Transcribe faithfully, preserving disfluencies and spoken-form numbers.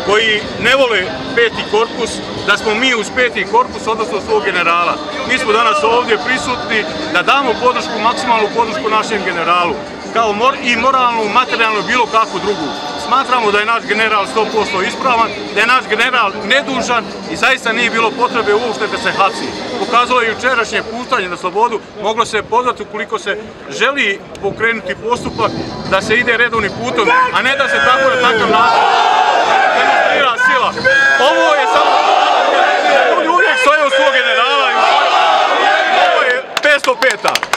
koji ne vole peti korpus, da smo mi uz peti korpus, odnosno svog generala. Mi smo danas ovdje prisutni da damo podršku, maksimalnu podršku našem generalu, kao i moralnu, materijalnu, bilo kakvu drugu. Smatramo da je naš general sto posto ispravan, da je naš general nedužan i zaista nije bilo potrebe uopšte da se hapsi. Pokazalo je jučerašnje puštanje na slobodu, moglo se pozvati ukoliko se želi pokrenuti postupak da se ide redovnim putom, a ne da se tako na takav način demonstrira sila. Ovo je samo... Ljudi uvijek stoje u svog generala i ovo je petsto peta.